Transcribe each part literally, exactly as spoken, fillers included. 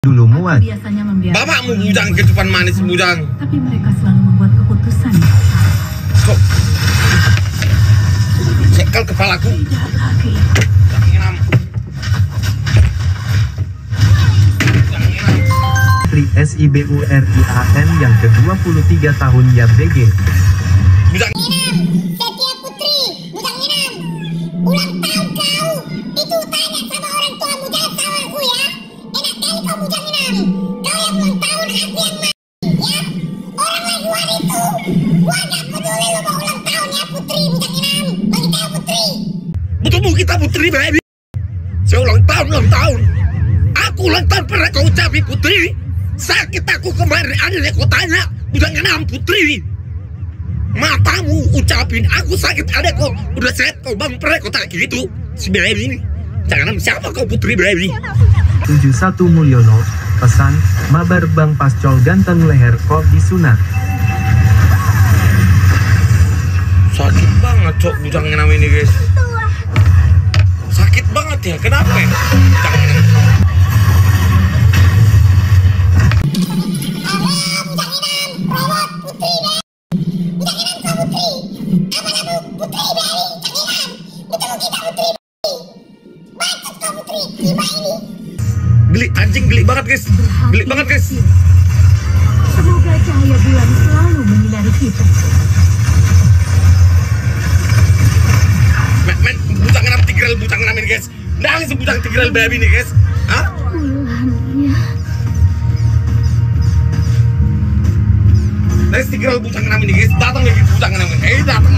Dulu muat. Biasanya membiarkan Bapakmu bujang kehidupan manis bujang. tapi mereka selalu membuat keputusan yang salah. Kok sekel kepalaku. Tidak lagi. Bujang enam. Bujang enam. Tri S I B U R I A N yang ke dua puluh tiga tahun ya B G. Bujang Setia Putri, bujang enam. Ulang tahun kau. Itu tanya sama orang tuamu, jangan sawarku ya. Enak kali kau bujang enam. Kau yang ulang tahun, aku yang mati, ya. Orang lain luar itu. Gua gak peduli lu mau ulang tahun ya Putri, bujang enam. Bagi tahu Putri. betul kita Putri baby. Saya ulang tahun ulang tahun. Aku ulang tahun pernah kau ucapin Putri. Sakit aku kemarin ada kau tanya bujang enam Putri. Matamu ucapin aku sakit ada kau udah sehat kau bang pernah kau tanya gitu si baby ini. Jangan siapa kau Putri baby. tujuh satu Mulyono, pesan, mabar Bang Pascol ganteng leher kok disunat. Sakit banget cok bujang enam ini guys. Sakit banget ya kenapa ya? Bujang enam. Halo bujang enam, robot Putri deh. Bujang enam kau Putri. Apa nama Putri Bali, bujang enam. Betul kita Putri Bali. Bacot kau Putri, tiba ini. Geli anjing geli banget guys. Geli banget guys. Semoga cahaya bulan selalu menyinari kita. Men, men bujang enam tigral bujang enam ini guys. Nangis bujang tigral baby ini guys. Hah? Bulannya. Nangis tigral bujang enam ini guys. Datang lagi bujang enam ini. Eh datang.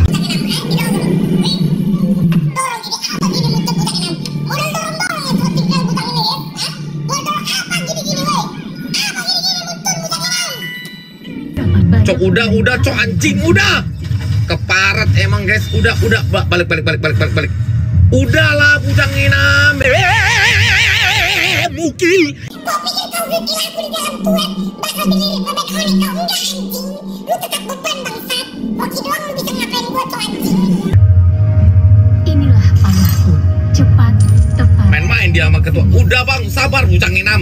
Cok udah udah cok anjing udah. Keparet emang guys. Udah udah Ba- balik balik balik balik balik balik. Udahlah bujang enam. Eh, Mukil. Kau pikir kau bikin aku di dalam tuet bakal berdiri bebek konek kau enggak anjing. Lu tetap beban bangsat. Hoki doang lu bisa ngapain gua tuh anjing. Inilah panahku. Cepat, tepat. Main-main dia sama ketua. Udah bang sabar bujang enam.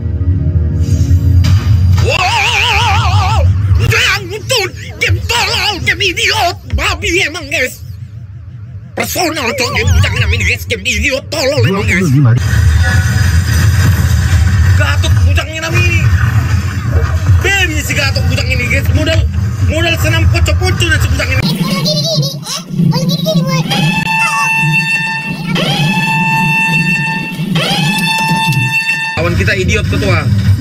Wow, jangan nutun. Game tolol, game idiot, babi emang guys. Personal cok game bujang enam ini guys, game idiot tolol emang guys. Gatot bujang enam ini. Baby si gatot bujang ini guys. Modal modal senam pocok-pocok dan si bujang ini. Kalau gini-gini, eh? Kalau gini-gini buat. Lawan kita idiot ketua.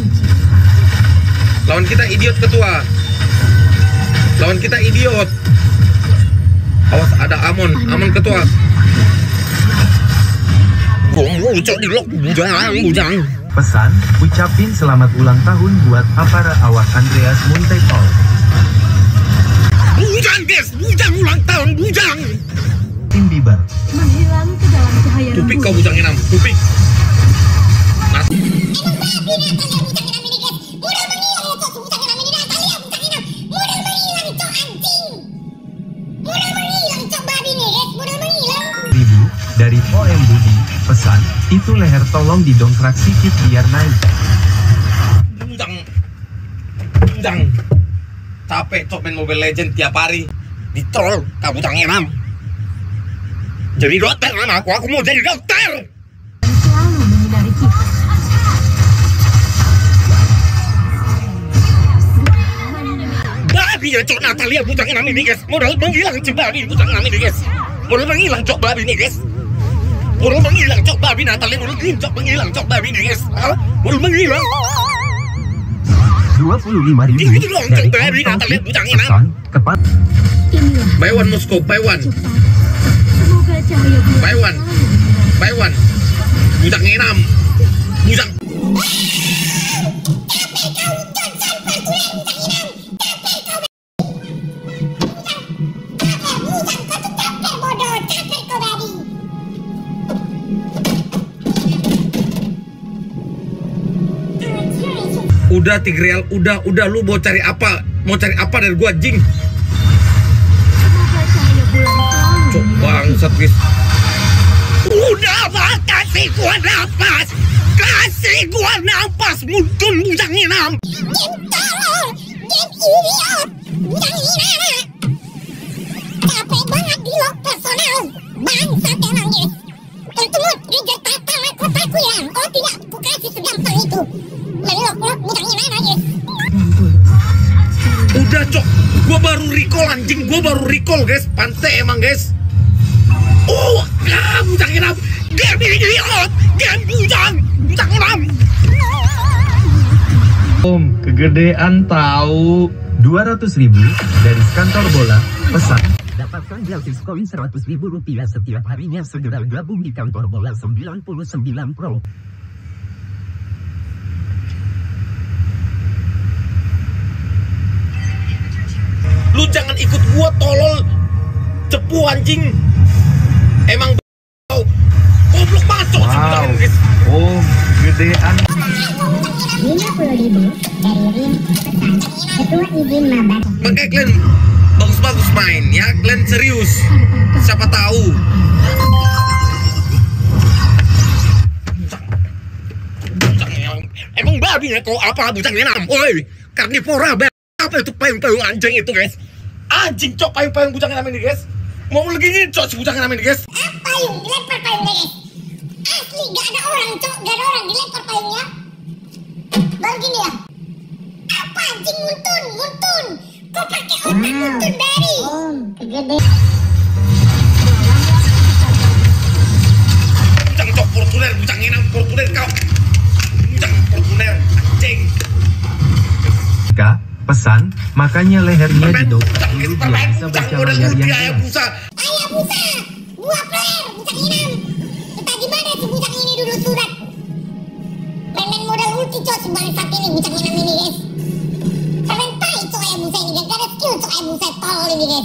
Lawan kita idiot ketua. Lawan kita idiot. Awas ada Amon, Amon ketua. Gong ucok di lock bujang, bujang. Pesan, ucapin selamat ulang tahun buat Apara awak Andreas Muntekol. Bujang guys, bujang ulang tahun, bujang. Tim Bibar. Menghilang ke dalam cahaya Tupik rembulan. kau bujang enam, tupik. Nah, Emang babi Natalia bujang enam ini guys. Modal menghilang ya cok bujang enam ini Natalia bujang enam. Modal menghilang cok anjing. Modal menghilang cok babi nih guys. Modal menghilang. Ribu, dari O M Budi, pesan, itu leher tolong didongkrak sikit biar naik. bujang. Bujang. Capek cok main Mobile Legend tiap hari. Di troll, kau bujang enam. Jadi dokter kan aku, aku mau jadi dokter. Dan selalu menyinari kita. Babi ya cok Natalia bujang enam ini guys. Modal menghilang cok babi bujang enam ini guys. Modal menghilang cok babi ini guys. Modal menghilang cok babi Natalia modal cok menghilang cok babi ini guys. Hah? Modal menghilang. dua puluh lima ribu Itu doang, dari Cok, baby, Om Natalia Taufik, bujang enam. pesan, kepat. Inilah Buy one Moskow, buy one, cepat. Semoga cahaya bulan Buy one. selalu menyinari buy one. Bujang enam. Bujang. Udah Tigreal, udah udah lu mau cari apa? Mau cari apa dari gua jing? Semoga cahaya bulan selalu Cok menyinari bangsat guys. Udah bang, kasih gua nafas. Kasih gua nafas mudun bujang inam. Game tolol, game idiot, bujang inam. Capek banget di lock personal, bangsat emang guys. Tertumut, reject tata mahkotaku ya. Kalau tidak, aku kasih segampang itu. Melok-lok bujang inam guys. Udah cok, gua baru recall anjing, gua baru recall guys. Pantai emang guys. Oh, ah, bujang inam. Game idiot, game bujang, bujang inam. Om, kegedean tahu. dua ratus ribu dari kantor bola, pesan. Dapatkan gratis koin seratus ribu rupiah setiap harinya, segera gabung di kantor bola sembilan puluh sembilan Pro. Lu jangan ikut gua tolol, cepu anjing. Emang goblok banget cok. Wow, Om, kegedean. lima puluh ribu dari Rin pesan. Ketua izin mabar. Makanya kalian bagus-bagus main ya, kalian serius. Siapa tahu. Emang babi ya kau apa bujang enam? Oi, karnivora be. Apa itu payung-payung anjing itu guys? Anjing cok payung-payung bujang enam ini guys. Mau lagi nih cok si bujang enam ini guys. Apa yang dilempar payungnya guys? Asli gak ada orang cok, gak ada orang dilempar payungnya. Baru gini ya. Apa anjing muntun, muntun. Kau pakai otak muntun dari. Om, kegede. Bujang cok portuner, bujang enam portuner kau. Bujang portuner anjing. Kak, pesan, makanya lehernya didok. Bujang Dulu itu biar bisa baca model layar multi yang ayam jelas. busa. Ayah busa, buah player, bujang inam. Kita di mana si bujang ini dulu surat? Main-main modal ulti cok si bangsat ini, bujang inam ini guys. Keren tai cok ayah busa ini guys, gak ada skill cok ayah busa tolol ini guys.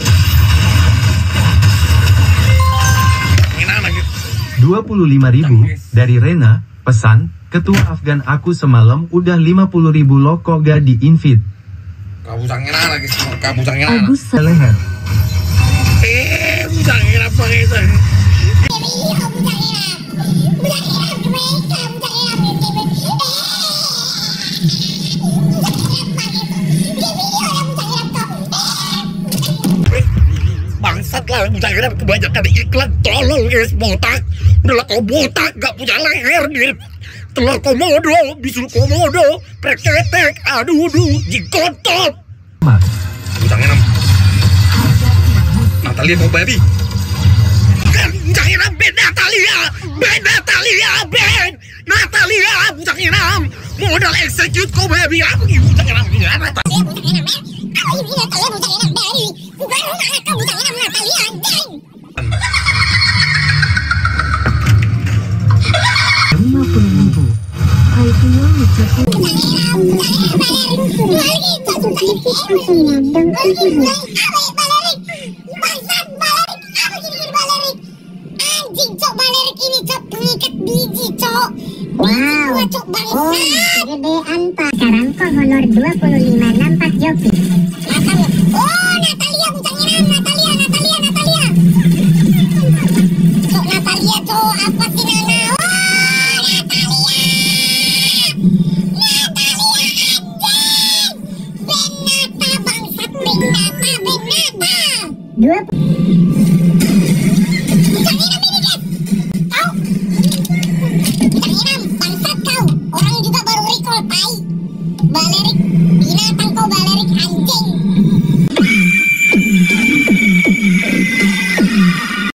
Enam lagi. dua puluh lima ribu dari Rena, pesan, ketua Afgan aku semalam udah lima puluh ribu lo kok gak di invite. Kau bujang enam lagi, kau bujang enam. Agus Leher. Eh, bujang enam apa itu? Iya bujang inam, bujang inam mereka, bujang inam ini bujang inam Bangsat lah bujang enam kebanyakan iklan tolol guys, botak. Udahlah kau botak, gak punya leher nih. Telur komodo, bisul komodo, preketek, aduh aduh, jikotot. Mas. Bujang enam. Natalia kau baby. Kan bujang enam Ben Natalia, Ben Natalia, Ben Natalia, bujang enam. Modal execute kau baby, apa gitu bujang enam ini? Natalia bujang inam ya. Kau ini Natalia bujang inam dari. Bukan rumah kau bujang inam Natalia anjing. lima puluh ribu. Kaitannya mencapai Bujang inam, bujang inam balerik. Lagi cok bujang inam. Lagi bujang apa ya balerik? Bangsat balerik, apa gini-gini balerik? Anjing cok balerik ini cok pengikat biji cok. Wow, cok bangsat. Kegedean pak. Sekarang kok honor dua puluh lima nampak Joki. Mantap. Oh Natalia.